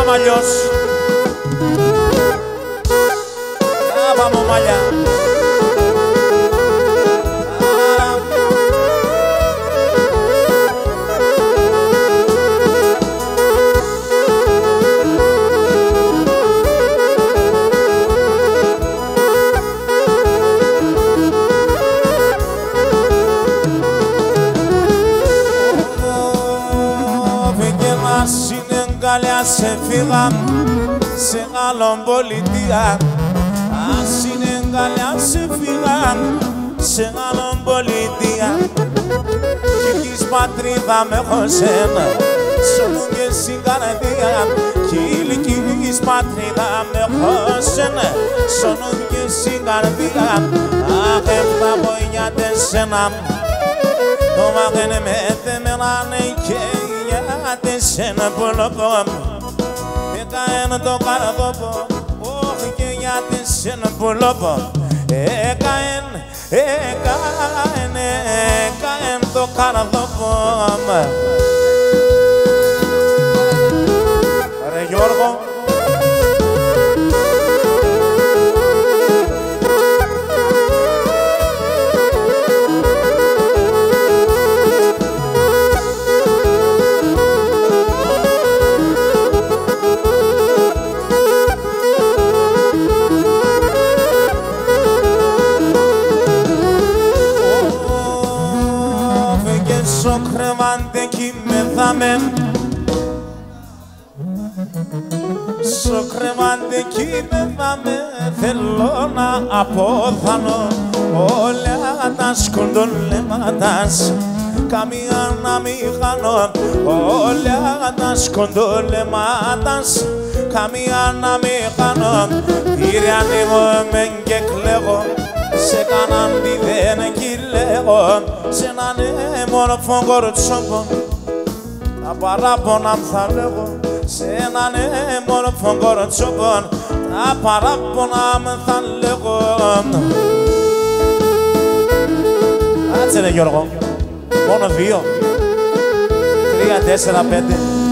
πάμε αλλιώς. Πάμε μαλλιά. Σε φύγα σε άλλον πολιτεία. Ας είναι αγκαλιά σε φύγα σε άλλον πολιτεία. Κι της πατρίδα με χωσένα σώνουν και στην καρδία. Κι της πατρίδα με χωσένα σώνουν και στην καρδία. Αχ, έφτα βοήθεια τεσσένα το μαγένε με τεμεράνε και τεσσένα πολλοπό. Έκαεν το καρδόπο, όχι και για τεσσένα πολλοπό. Έκαεν το καρδόπο. Ρε Γιώργο. Στο κρεμάντε κι με θέλω να απόθανω όλα τα σκοντολέματας καμία να μη χάνω όλα τα σκοντολέματας καμία να μη χάνω κύριε ανοίγομαι και κλαίγω σε κανέναν τι δεν κυλέγω σε έναν έμορφο κορτσόμπο τα παράπονα θα λέγω σε έναν έμορφο κορτσόμπο τα παράπονα θα λέγω. Άτσε ρε Γιώργο, μόνο 2, 3, 4, 5.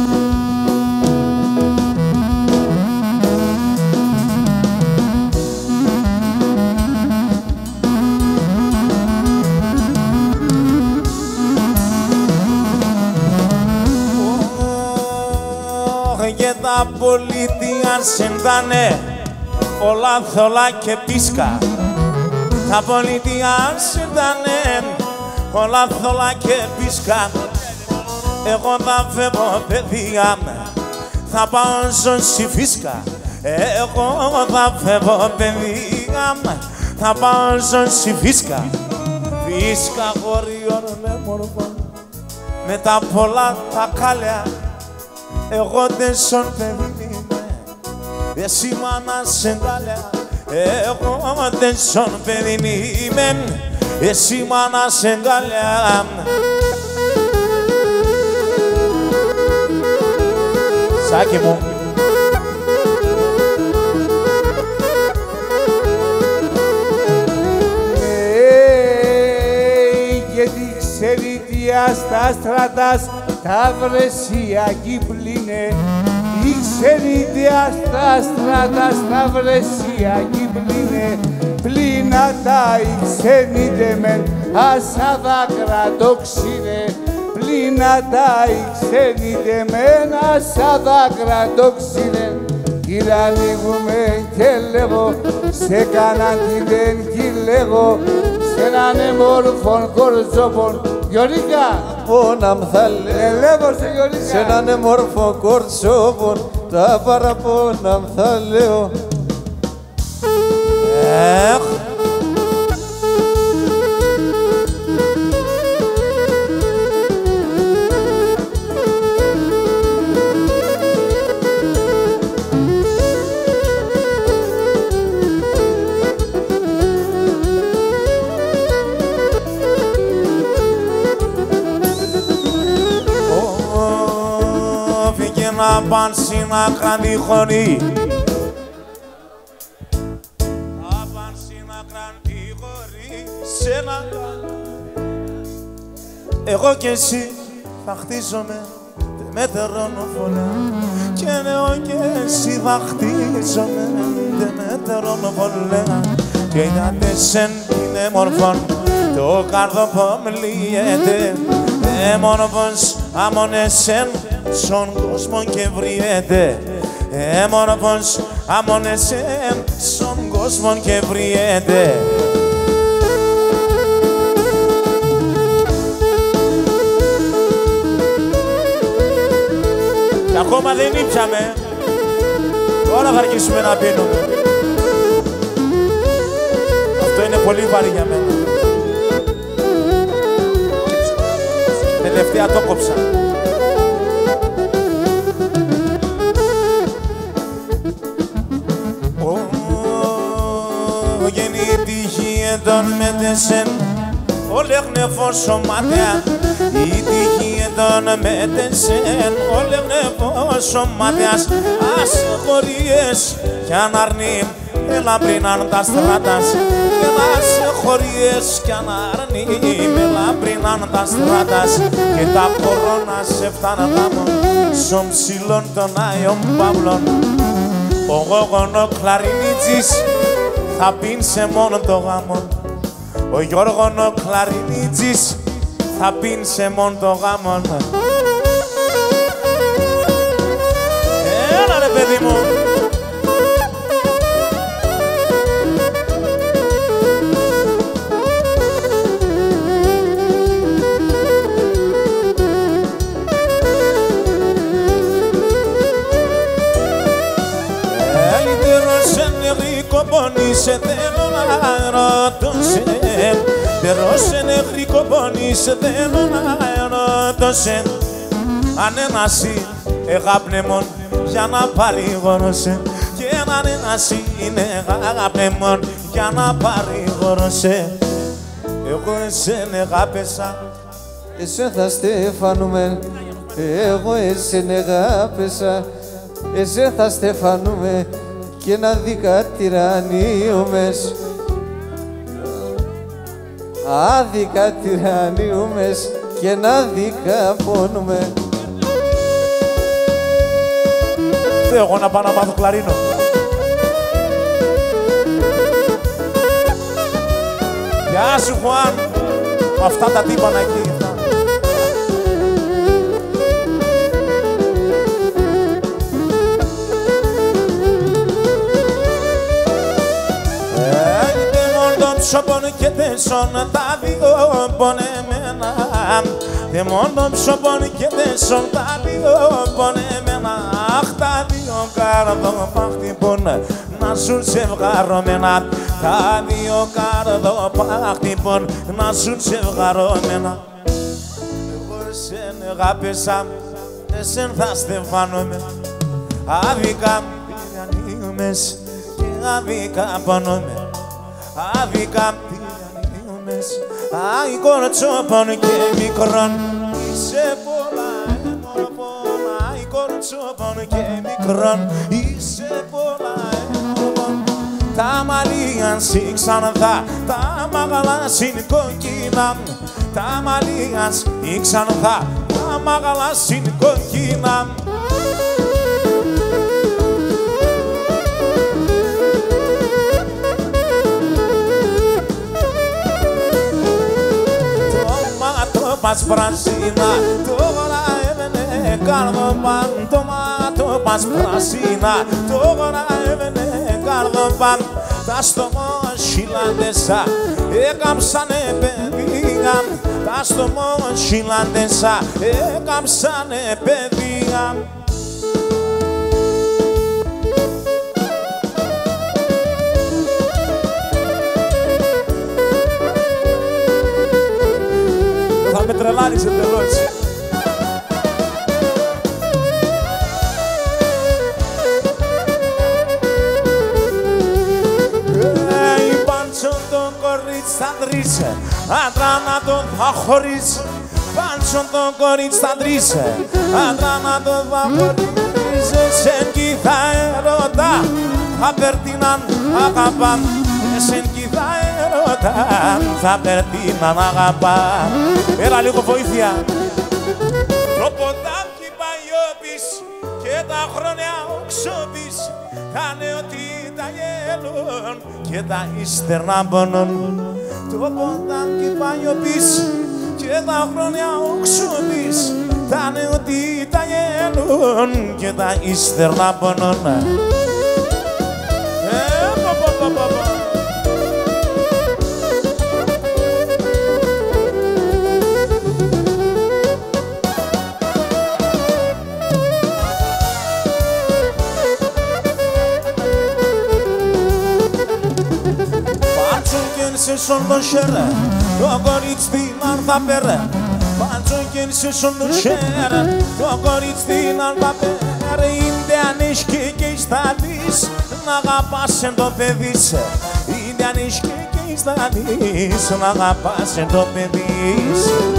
Τα πολιτεία συντάνε όλα θολά και πίσκα. Τα πολιτεία συντάνε όλα θολά και πίσκα. Εγώ θα φεύγω παιδιά, θα πάω στη φίσκα. Εγώ θα φεύγω παιδιά, θα πάω στη φίσκα. Φίσκα χωρίων έμορφων με τα πολλά τα κάλια. Εγώ δεν σον παιδί είμαι, εσύ μάνα σεντάλια. Εγώ δεν σον παιδί είμαι, εσύ μάνα σεντάλια. Σάκη μου. Γιατί ξέρει τι στα στρατάς τα βρεσιακή πλήνε. Η ξενίτια στα στράτα στα βρεσιακή πλήνε. Πλήνατα η ξενίτε μεν άσα δάκρα ξύνε. Πλήνατα η ξενίτε μεν άσα δάκρα ξύνε. Κύριε ανοίγουμε και λέγω σε κανέναν τι δεν κυλέγω σε έναν έμορφον κορτσόπον. Γιωρίκα! Πόναμ θα λέω σε έναν έμορφο κορτσόπον τα παραπόναμ θα λέω. Να παν στην άκρα διχωρεί. Να παν στην άκρα διχωρεί. Σένα εγώ κι εσύ θα χτίζομαι με τερώνω φωλά. Και λέω και εσύ θα χτίζομαι μετερών βολέα και είδατε σεν είναι μορφόν το καρδοπό μλύεται μόνος αμόν εσέν στον κόσμο και βριέται μόνος αμόν εσέν στον κόσμο και βριέται. Και ακόμα δεν ήπιαμε, τώρα θα αρχίσουμε να πίνουμε. Αυτό είναι πολύ βαρύ για μένα. Τελευταία το κόψα. Ο γεννητυχή εντών μετεσεν, όλεγνε φόσο μάτια. Η τύχη εντών μετεσεν, όλεγνε φόσο μάτιας. Ασχολίες κι αν αρνεί, ελαμπρίναν τα στράτας. Ασχολίες κι αν αρνεί, ελαμπρίναν τα στράτας. Και τα κορώνα σε φτάνα γάμων, στον ψηλών των Άγιων Παύλων. Ο γόγονο κλαρινίτζης θα πίνσε μόνο το γάμον. Ο Γιώργονο κλαρινίτζης θα πίνσε μόνο το γάμον. Έλα ρε παιδί μου. Σε θέλω να ρωτώ σε τερώσε νεχρικό πόνι σε θέλω να ρωτώ σε αν ένασι εγάπνεμον για να παρηγορώσε και αν ένασι είναι εγάπνεμον για να παρηγορώσε. Εγώ εσέν εγάπεσα, εσέν θα στεφανούμε. Εγώ εσέν εγάπεσα, εσέν θα στεφανούμε και να δίκα τυραννίουμες, άδικα τυραννίουμες και να δίκα πόνουμε. Θέλω εγώ να πάω να μάθω κλαρίνο. Γεια σου Χουάν, με αυτά τα τύπανα εκεί. Ψωπον και τέσσον τα δύο πονεμένα. Δε μόνο ψωπον και τέσσον τα δύο πονεμένα. Αχ τα δύο καρδόπα χτυπούν να ζουν ζευγαρωμένα. Τα δύο καρδόπα χτυπούν να ζουν ζευγαρωμένα. Εγώ εσέν αγάπησα, εσέν θα στεφάνομαι. Άδικα τυραννίουμες και άδικα πονούμε. Άδικα τυραννίουμες, άι κορτσόπον και μικρόν. Είσαι πολλά εμορφόν, άι κορτσόπον και μικρόν. Είσαι πολλά εμορφόν. Τα μαλλία ξανθά, τα μαγαλά κόκκινα. Τα μαλλία ξανθά, τα μαγαλά κόκκινα. Πας πράσινα, τώρα έβαινε καρδοπάν. Το μάτο πας πράσινα, τώρα έβαινε καρδοπάν. Τα στομόσχυλαντεσα έκαμψανε παιδεία. Τα στομόσχυλαντεσα έκαμψανε παιδεία. Θα με τρελάνεις εντελώς. Πάντσον τον κορίτσι θα τρεις, άντρα να τον θα χωρίς. Πάντσον τον κορίτσι θα τρεις, άντρα να τον θα χωρίς. Εσέν κι θα ερώτα, θα περτίναν αγαπάν. Εσέν κι θα ερώτα, θα περτίναν αγαπάν. Έλα λίγο βοήθεια. Το ποτάμι Παγιώπης και τα τα χρόνια οξώδης κάνε ότι τα γέλουν και τα ύστερνα πονούν. Το ποτάμι πάει ο πίσω και τα χρόνια οξώδης κάνε ότι τα γέλουν και τα ύστερνα πονούν. Se son do shere, do goric din arda pere. Pancho gen se son do shere, do goric din arda pere. Indianish ke statis, na gapasen do pedis. Indianish ke statis, na gapasen do pedis.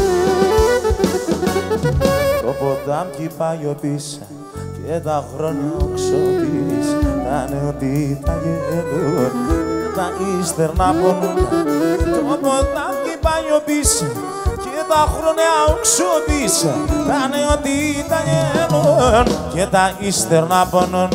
Το ποτάμι πάει ο πίσω και τα χρόνια οξώδης κάνε ότι τα γελούν. Τα ύστερνα πονούν. Το ποτάμι πάει ο πίσω και τα χρόνια οξώδης κάνε ότι τα γελούν και τα ύστερνα πονούν.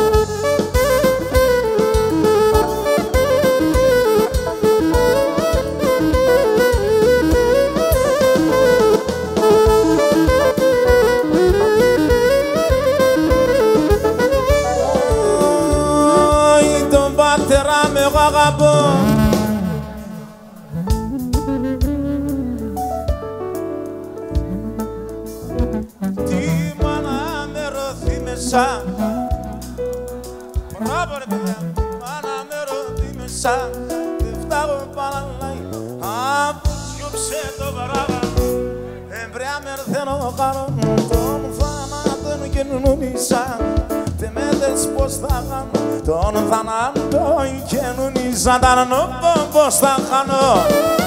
Τον πατέρα με εγώ αγαπώ. Τι μάνα με ρωθεί μέσα. Μπράβο ρε παιδιά. Μάνα με ρωθεί μέσα. Δεν φτάγω παραλάει. Από σιώψε το παράγα. Εμπριά με ερθένω χαρό. Τον θάνατον και νομίζα. Τε μέτρες πως θα κάνω. Τον θάνατο και νομίζα. Τα νοπώ πως θα χάνω.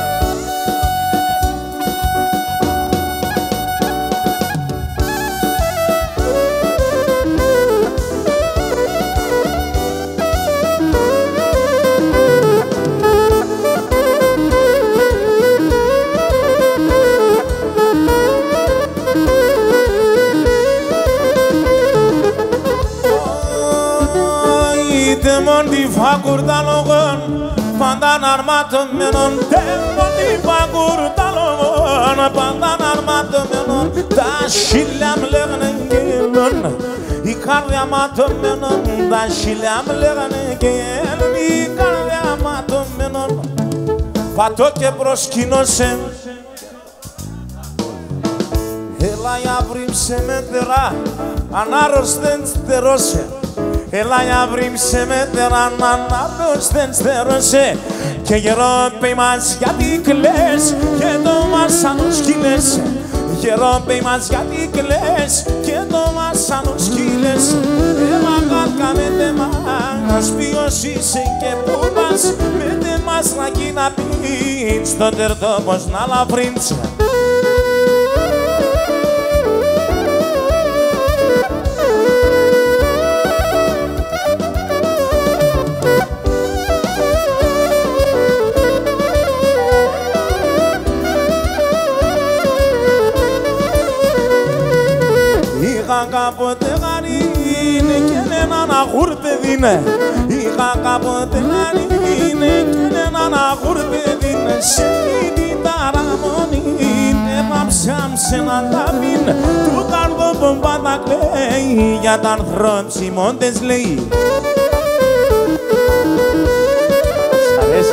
Demon di fagur dalogon, pandan armato menon. Demon di fagur dalogon, pandan armato menon. Da shilam legnengelon, ikar amato menon. Da shilam legnengelon, ikar amato menon. Πατώ και προσκύνωσε. Έλα για βρύμψε με τερά, ανάρρωστεν στερώσε. Έλα για βρύμψε με τεράν, ανάπτως στερώσε. Και γερό πέι μας γιατί κλαις και το μάσανο σκύλες. Γερό πέι μας γιατί κλαις και το μάσανο σκύλες. Έλα γάτκα με τε μας, ποιος είσαι και πού πας. Με τε μας να γίνα πίν, στο τερτό πως να λαβρύμψε. Είχα κάποτε γαρίνε και έναν αγούρ παιδίνε. Είχα κάποτε γαρίνε και έναν αγούρ παιδίνε. Σε την ταραμονή έβαψάμψε να τα πίν. Του καρδόπομπα τα κλαίει για τα ανθρώπινες λέει. Σ' αρέσει.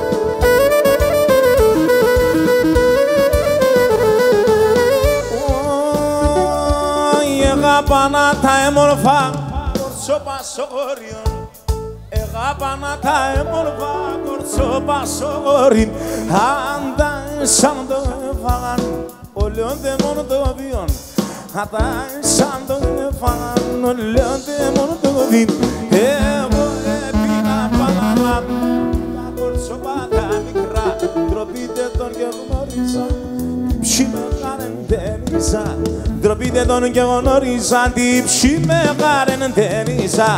Εγάπανα τα έμορφα κορτσόπα σογόριον. Εγάπανα τα έμορφα κορτσόπα σογόριον. Αν τα σαν το έφαγαν ολιόνται μόνο το βιόν. Αν τα σαν το έφαγαν ολιόνται μόνο το βιόν. Εγώ έπινα παναλά τα κορτσόπα τα μικρά. Ντροπείτε τον και γνώριζα. Ψι με γάρεν τένιζα. Ντροπείτε τον και γνώριζα. Τι ψι με γάρεν τένιζα.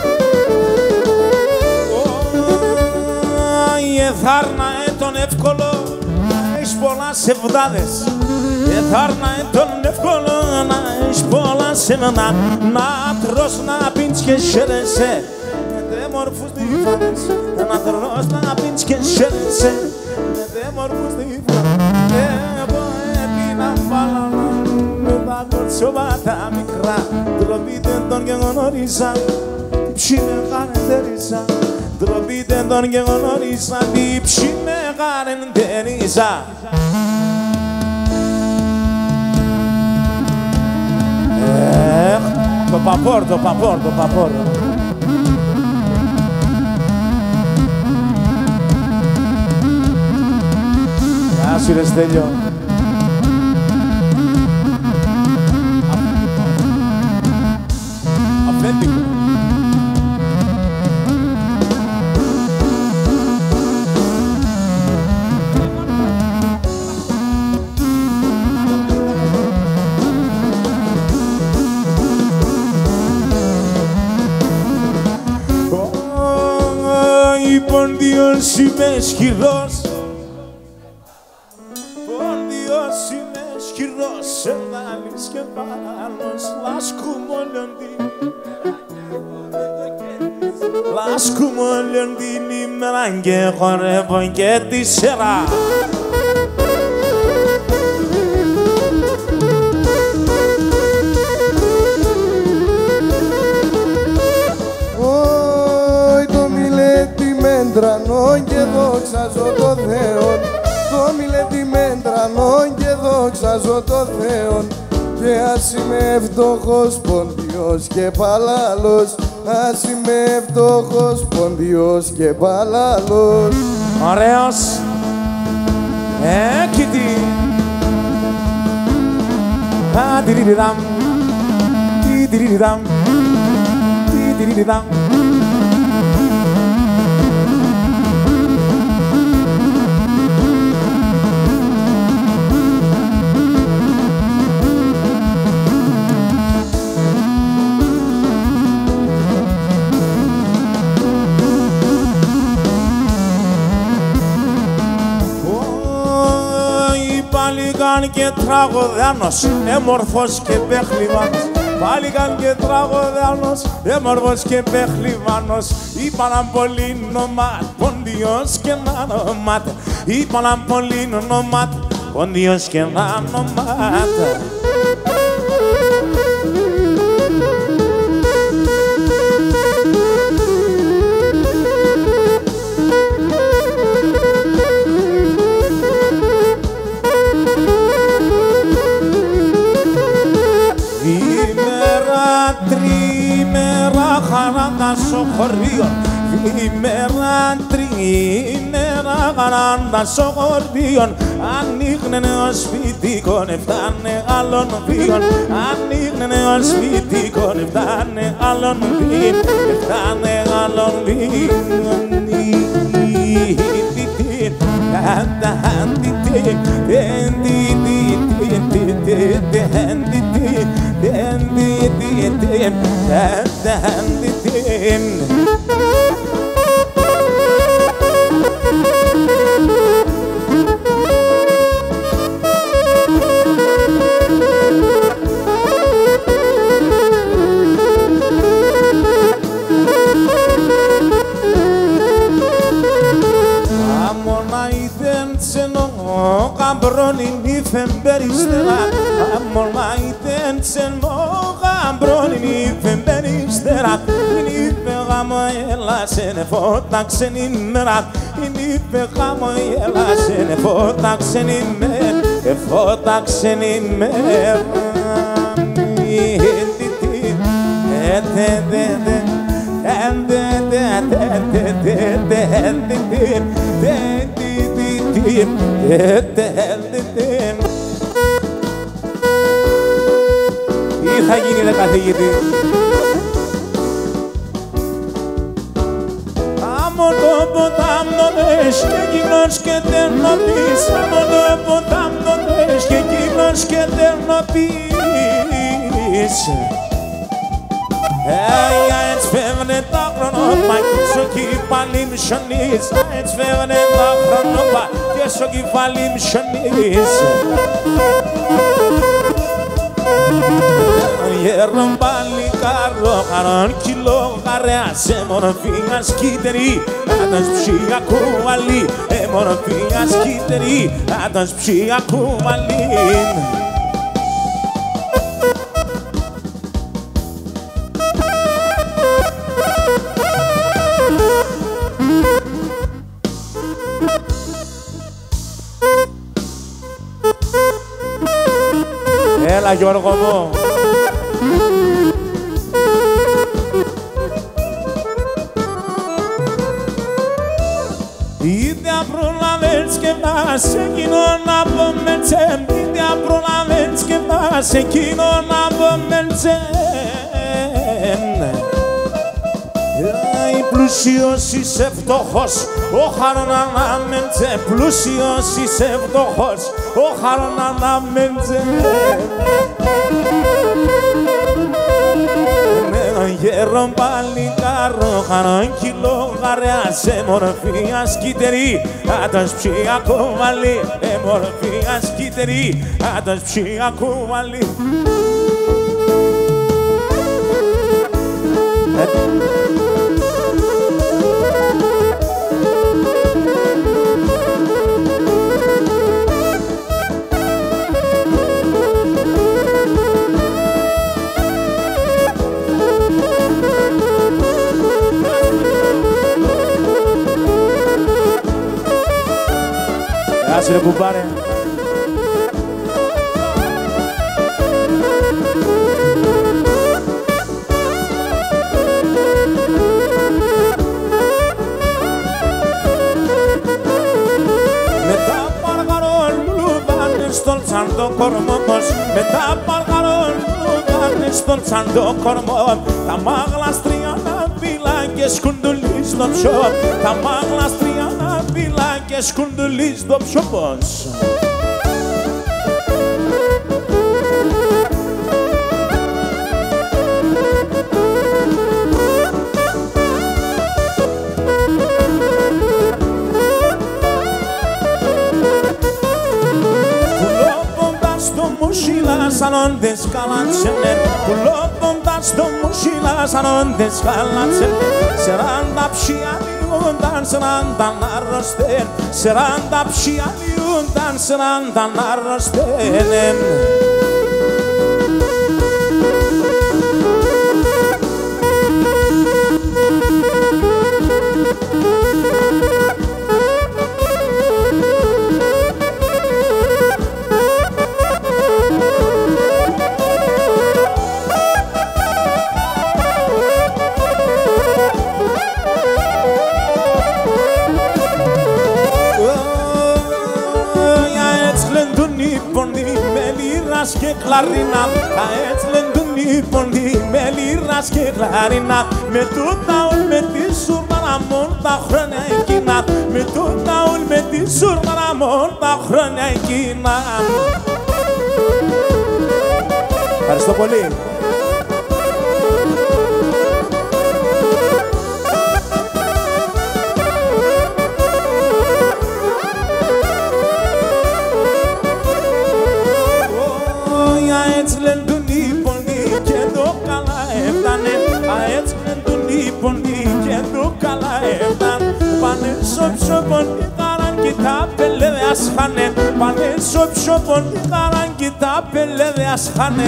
Θάρνα τον εύκολο πολλά σεβδάδες Εθάρνα τον εύκολο να έχεις πολλά σεμένα Να τρως, να πίνεις και χαίρεσαι Με δέμορφους διφάδες Να τρως, να πίνεις και χαίρεσαι Με δέμορφους διφάδες Εγώ έπινα φάλανα Με τα κορτσόβα τα μικρά Τροπείτε τον και γνώρισα Τι ψή με χαρακτήρισα Τροπείτε τον και γνώρισα Τι ψή με χαρακτήρισα Το παπόρ, το παπόρ, το παπόρ. Γεια σου ρε Στέλιο. Αφέντικο. Πόντιος είμαι ισχυρός Πόντιος είμαι ισχυρός Ευδάλης και παράλλος Λάσκουμε όλον την ημέρα Και χορεύω και τη σειρά Μέντρανον και δόξαζω το Θεόν Το μιλετιμέντρανον και δόξαζω το Θεόν Και ας είμαι φτωχός πόντιος και παλάλος Ας είμαι φτωχός πόντιος και παλάλος Ωραίος Κοίτη Τιριριδάμ Τιριριδάμ Τιριριδάμ Πάλικαν και τραγωδάνος, έμορφος και παιχλιβάνος Πάλικαν και τραγωδάνος, έμορφος και παιχλιβάνος Είπαν πολύ νομάτ, πόντιος και νανομάτ Είπαν πολύ νομάτ, πόντιος και νανομάτ Χαράντα στο χωριό, ημέρα τρίμερα χαράντα στο χωριό Ανοίγνε ο σπιτικό, εφτάνε άλλον βίον Ανοίγνε ο σπιτικό, εφτάνε άλλον βίον Εφτάνε άλλον βίον Γαμπρόνιν ήφεν περιστέρα Αμολμάιτεν τσενμό γαμπρόνιν ήφεν περιστέρα Ήφε γαμοέλα σε φώταξεν ημέρα Ήφε γαμοέλα σε φώταξεν ημέρα Φώταξεν ημέρα Τι θα γίνει ρε καθηγητή Άμμο το ποτάμνονες και εκείνος και τερνοπείς Άμμο το ποτάμνονες και εκείνος και τερνοπείς Έτσι φεύγουνε τα χρονόπα και στο κεφάλι μου σιωνείς. Έτσι φεύγουνε τα χρονόπα και στο κεφάλι μου σιωνείς. Γέρον παλικάρο, χαρόν κιλό γαρέα, σε μορφή ασκήτερη, άτας ψία κουβαλή, μορφή ασκήτερη, άτας ψία κουβαλή. Έλα Γιώργο μου. Είτε προλαβαίνεις και πας εκείνον από μετσέν. Είτε προλαβαίνεις και πας εκείνον από μετσέν. Πλούσιος είσαι φτωχός, ο χαρόν ανάμεντζε. Πλούσιος είσαι φτωχός, ο χαρόν ανάμεντζε. Γέρον παλικάρο, χαρόν κιλό γαρέα, σε μορφή ασκήτερη, άτας ψία κουβαλή, μορφή ασκήτερη, άτας ψία κουβαλή. Άσε ρε κουμπάρε. Μετά παργαρόν λουδάνε στον τσάντο κορμό πως. Μετά παργαρόν λουδάνε στον τσάντο κορμό. Τα μάγλαστρια να πήλα και σκουντουλί στο ψιό. Τα μάγλαστρια να πήλα και σκουντουλί στο ψιό πως. Σαν δεσκαλάτσενε, πουλώντας το μουσίλα σαν δεσκαλάτσενε. 40 ψιαλιούνταν, 40 αρρωστέν, 40 ψιαλιούνταν, 40 αρρωστέν. Και κλαρίνα, τα έτσι λεντούν οι ποντοί με λίρας και κλαρίνα. Με τούτα ουλ με τη σουρμάνα μόν τα χρόνια εκείνα. Με τούτα ουλ με τη σουρμάνα μόν τα χρόνια εκείνα. Ευχαριστώ πολύ. Τα πελέδες χάνε, πάνε στο ψωπον, χαράν και τα πελέδες χάνε.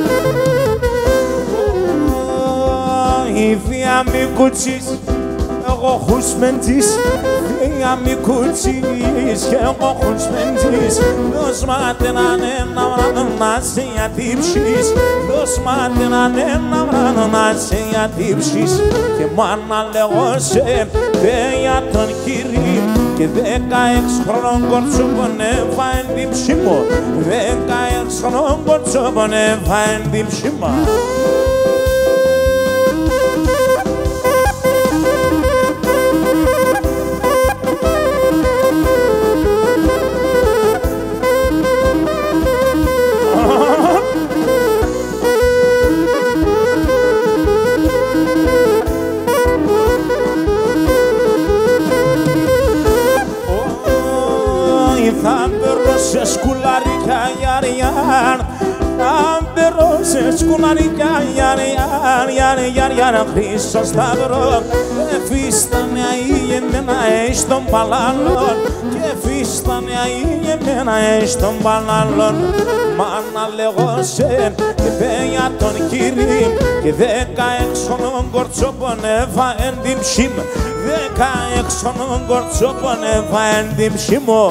Μη κουτσείς, εγώ χουσμεντής, θεία μη κουτσίς κι εγώ χουσμεντής. Δώσ' μάτε έναν ένα βράδο να σε ατύψεις, δώσ' μάτε έναν ένα βράδο να σε ατύψεις. Και μάνα λέγω σε για τον Κύρι και 16 χρόνων κορτσό πονεύα εν την ψήμο, 16 χρόνων κορτσό πονεύα εν την ψήμο. Θα μπερώ σε σκουλαρίκια γιαριάν, θα μπερώ σε σκουλαρίκια γιαριάν, Χρήστος Σταυρό. Εφίστανε αή εμένα εις των παλάλων, και εφίστανε αή εμένα εις των παλάλων. Μάνα λέγω σε για τον Κύρι και 16 χρόνων κορτσό πονεύα εν την ψήμ, 16 χρόνων κορτσό πονεύα εν την ψήμο.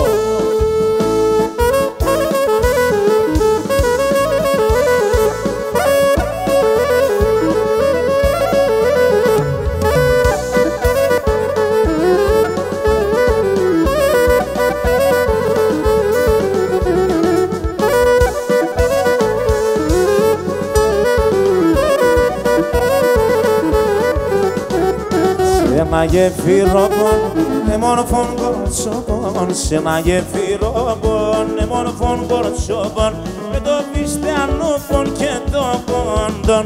Ένα γεφυρόπον, μόνοφον κορτσόπον, σε ένα γεφυρόπον, μόνοφον κορτσόπον, με το πιστιανούπον και το κόντον.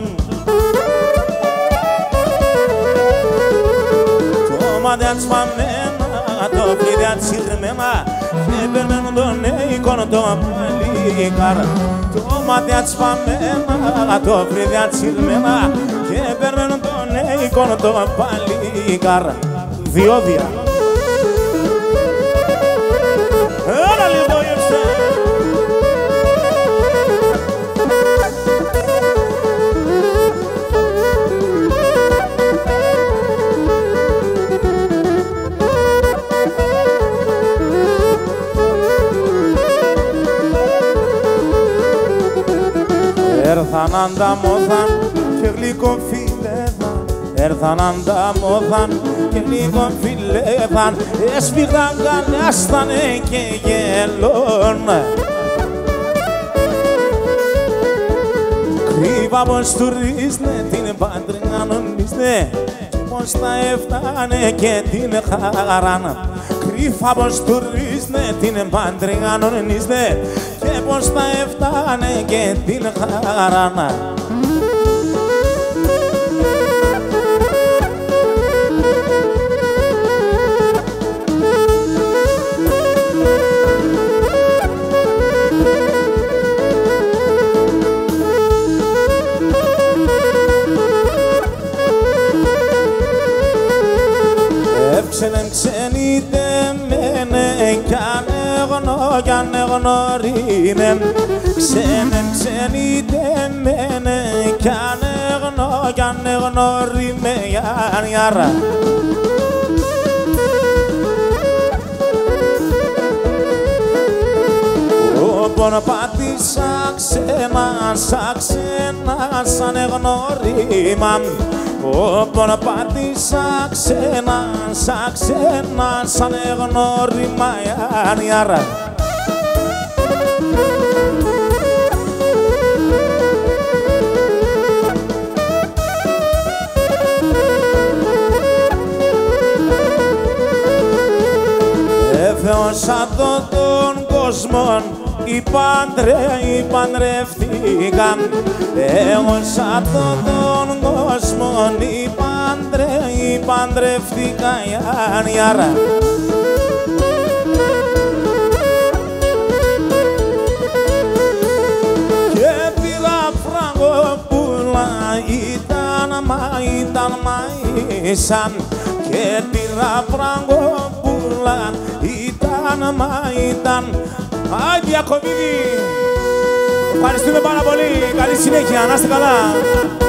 Το μάτια τσπαμένα, το φλίδια τσιρμένα, και περμένουν τον εικόν το παλίκαρ. Το μάτια τσπαμένα, το φλίδια τσιρμένα, και περμένουν τον εικόν το παλίκαρ. Διόδια. Έλα λίγο γεύσε. Έρθαν ανταμώθαν και γλυκοφίλευαν, έρθαν ανταμώθαν και γλυκοφίλευαν, έσφυγαν καλιάστανε και γελών. Κρύβα πως τουρίσνε την πάντρια νομίζνε, και πως τα έφτανε και την χαράν. Κρύβα πως τουρίσνε την πάντρια νομίζνε, και πως τα έφτανε και την χαράν. Ξενιτεμένε κι ανεγνωρίμε, ξενιτεμένε κι ανεγνωρίμε, γιάρα. Όπον πάτησα ξένα, σαν εγνωρίμα, όπον πάτησα ξένα, σαν εγνωρίμα, γιάρα. Έφεωσα τον κόσμο, οι παντρεύτηκαν. Έφεωσα τον κόσμο, οι παντρεύτηκαν, γιάρα. Και πήρα φραγκοπούλα, ήταν μαΐσαν, και πήρα φραγκοπούλα, ήταν. Άγια Κομίδη, ευχαριστούμε πάρα πολύ, καλή συνέχεια, να είστε καλά.